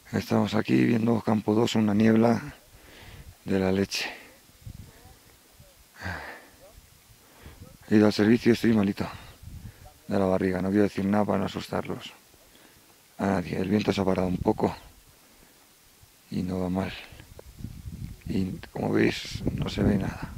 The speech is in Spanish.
Estamos aquí viendo Campo 2, una niebla de la leche. He ido al servicio y estoy malito de la barriga. No quiero decir nada para no asustarlos a nadie. El viento se ha parado un poco y no va mal. Y como veis, no se ve nada.